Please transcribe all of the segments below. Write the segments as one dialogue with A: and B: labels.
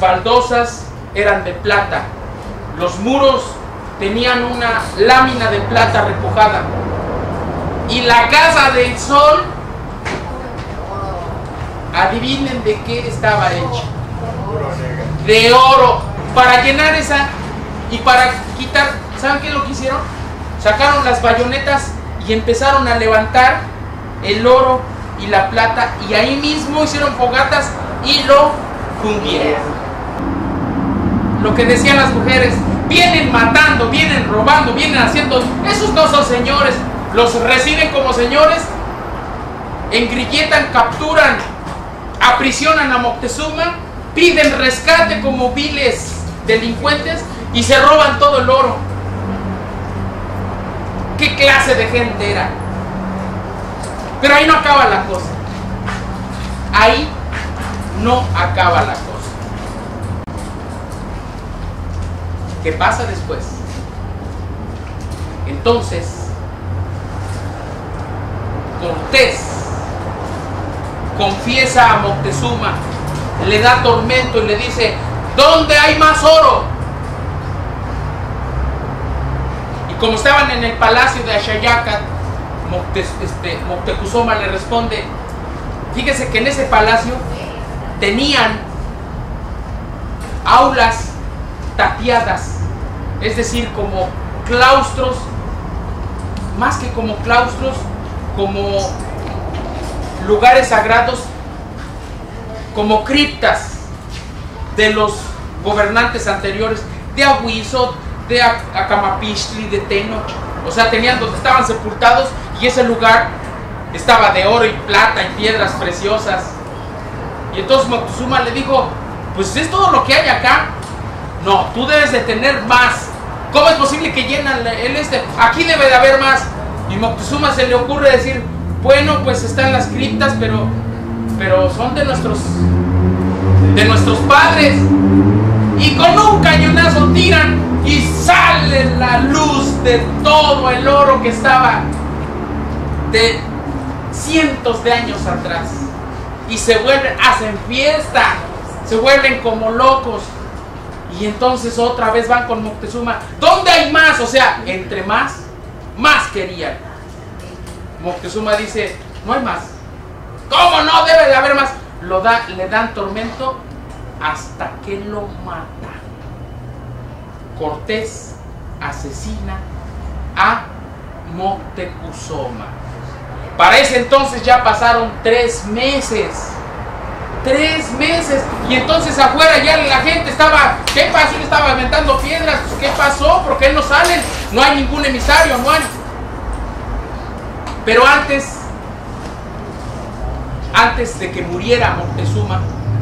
A: baldosas eran de plata, los muros tenían una lámina de plata repujada, y la casa del sol, adivinen de qué estaba hecha. De oro. Para llenar esa y para quitar, ¿saben qué es lo que hicieron? Sacaron las bayonetas y empezaron a levantar el oro y la plata, y ahí mismo hicieron fogatas y lo fundieron. Lo que decían las mujeres: vienen matando, vienen robando, vienen haciendo. Esos no son señores. Los reciben como señores, engrilletan, capturan, aprisionan a Moctezuma, piden rescate como viles delincuentes y se roban todo el oro. ¿Qué clase de gente era? Pero ahí no acaba la cosa. Ahí no acaba la cosa. ¿Qué pasa después? Entonces, Cortés confiesa a Moctezuma, le da tormento y le dice: ¿dónde hay más oro? Y como estaban en el palacio de Axayácatl, Moctezuma le responde: fíjese que en ese palacio tenían aulas tapiadas, es decir, como claustros, más que como claustros, como lugares sagrados, como criptas de los gobernantes anteriores, de Ahuizotl, de Acamapixtli, de Tenoch. O sea, tenían donde estaban sepultados, y ese lugar estaba de oro y plata y piedras preciosas. Y entonces Moctezuma le dijo: pues es todo lo que hay acá. No, tú debes de tener más. ¿Cómo es posible que llenan el Aquí debe de haber más. Y Moctezuma se le ocurre decir: bueno, pues están las criptas, pero son de nuestros padres. Y con un cañonazo tiran y sale la luz de todo el oro que estaba de cientos de años atrás. Y se vuelven, hacen fiesta, se vuelven como locos. Y entonces otra vez van con Moctezuma: ¿dónde hay más? O sea, entre más querían. Moctezuma dice: no hay más. ¿Cómo no? Debe de haber más. Le dan tormento hasta que lo mata. Cortés asesina a Moctezuma. Para ese entonces ya pasaron 3 meses. 3 meses. Y entonces afuera ya la gente estaba: ¿qué pasó? Yo estaba aventando piedras. ¿Qué pasó? ¿Por qué no salen? No hay ningún emisario, no hay. Pero antes de que muriera Moctezuma,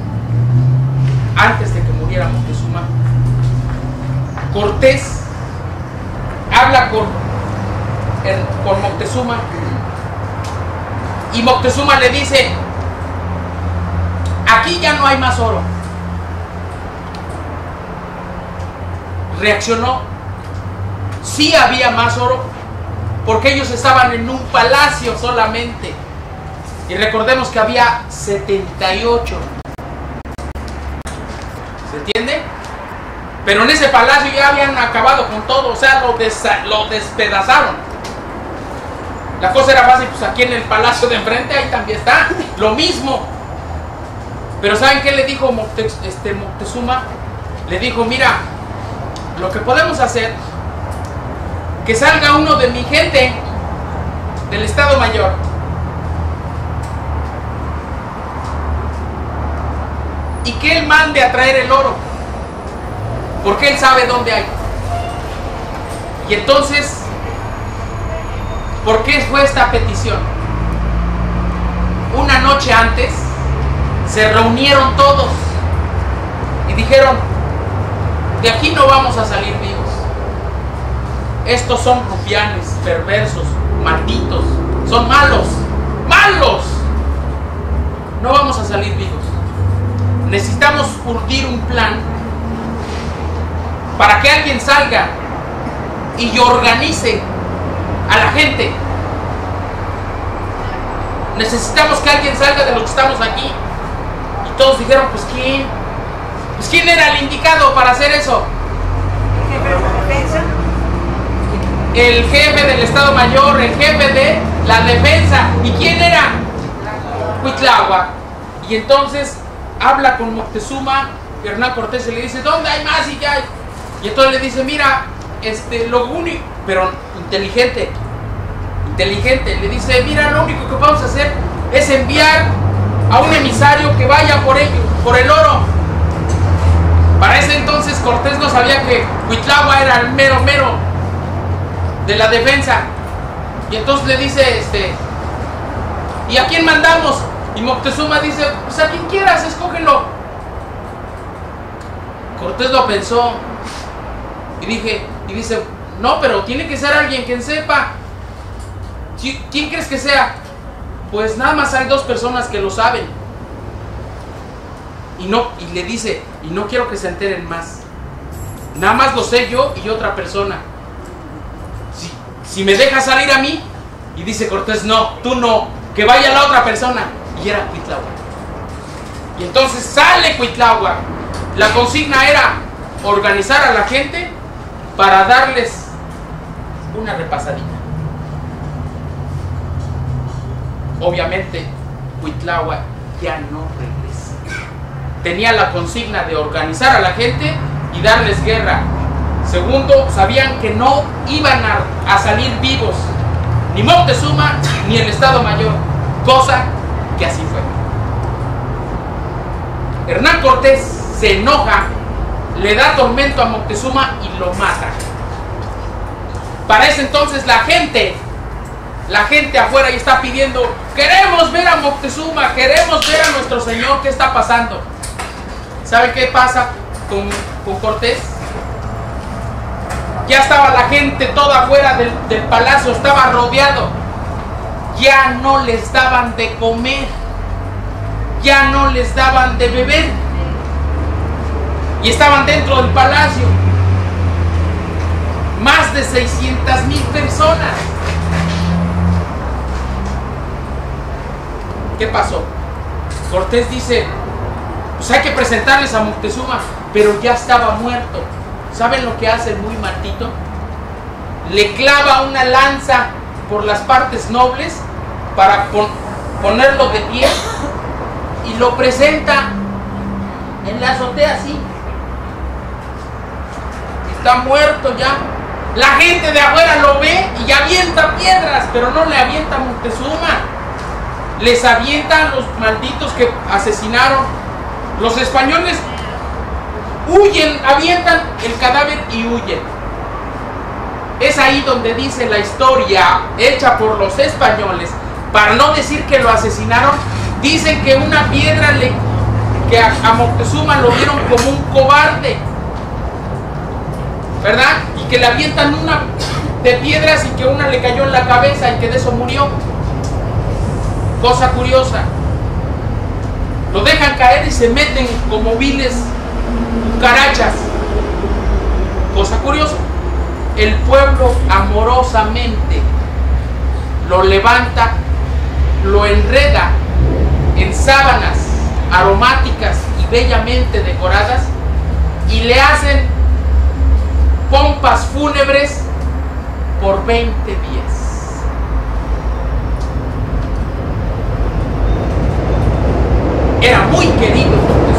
A: Cortés habla con Moctezuma, y Moctezuma le dice: aquí ya no hay más oro. Reaccionó: sí había más oro, porque ellos estaban en un palacio solamente. Y recordemos que había 78. ¿Se entiende? Pero en ese palacio ya habían acabado con todo, o sea, lo despedazaron. La cosa era fácil: pues aquí en el palacio de enfrente, ahí también está, lo mismo. Pero ¿saben qué le dijo Moctezuma? Le dijo: mira, lo que podemos hacer, que salga uno de mi gente del Estado Mayor, y que él mande a traer el oro, porque él sabe dónde hay. Y entonces, ¿por qué fue esta petición? Una noche antes se reunieron todos y dijeron: de aquí no vamos a salir vivos. Estos son rufianes, perversos, malditos, son malos, malos. No vamos a salir vivos. Necesitamos urdir un plan para que alguien salga y organice a la gente. Necesitamos que alguien salga de los que estamos aquí. Y todos dijeron: pues ¿quién? Pues, ¿quién era el indicado para hacer eso?
B: ¿El jefe de la defensa?
A: El jefe del Estado Mayor, el jefe de la defensa. ¿Y quién era? Cuitláhuac. Y entonces habla con Moctezuma, Hernán Cortés, y le dice, ¿dónde hay más? Y ya hay. Y entonces le dice, mira, lo único, pero inteligente, le dice, mira, lo único que vamos a hacer es enviar a un emisario que vaya por el oro. Para ese entonces Cortés no sabía que Cuitláhuac era el mero de la defensa. Y entonces le dice, ¿y a quién mandamos? Y Moctezuma dice, pues a quien quieras, escógelo. Cortés lo pensó y dice, no, pero tiene que ser alguien que sepa. ¿Quién crees que sea? Pues nada más hay 2 personas que lo saben. Y le dice, y no quiero que se enteren más. Nada más lo sé yo y otra persona. Si me dejas salir a mí. Y dice Cortés, no, tú no, que vaya la otra persona. Y era Cuitláhuac. Y entonces sale Cuitláhuac. La consigna era organizar a la gente para darles una repasadita. Obviamente Cuitláhuac ya no regresa. Tenía la consigna de organizar a la gente y darles guerra. Segundo, sabían que no iban a salir vivos ni Moctezuma ni el Estado Mayor, cosa que así fue. Hernán Cortés se enoja, le da tormento a Moctezuma y lo mata. Para ese entonces la gente afuera ya está pidiendo, queremos ver a Moctezuma, queremos ver a nuestro señor, ¿qué está pasando? ¿Sabe qué pasa con Cortés? Ya estaba la gente toda afuera del palacio, estaba rodeado. Ya no les daban de comer, ya no les daban de beber. Y estaban dentro del palacio más de 600,000 personas. ¿Qué pasó? Cortés dice, pues hay que presentarles a Moctezuma, pero ya estaba muerto. ¿Saben lo que hace el muy maldito? Le clava una lanza por las partes nobles para ponerlo de pie y lo presenta en la azotea así. Está muerto ya. La gente de afuera lo ve y avienta piedras, pero no le avienta a Moctezuma. Les avientan a los malditos que asesinaron. Los españoles huyen, avientan el cadáver y huyen. Es ahí donde dice la historia hecha por los españoles, para no decir que lo asesinaron, dicen que una piedra que a Moctezuma lo vieron como un cobarde, ¿verdad? Y que le avientan una de piedras y que una le cayó en la cabeza y que de eso murió. Cosa curiosa. Lo dejan caer y se meten como viles cucarachas. Cosa curiosa. El pueblo amorosamente lo levanta, lo enreda en sábanas aromáticas y bellamente decoradas y le hacen pompas fúnebres por 20 días. Era muy querido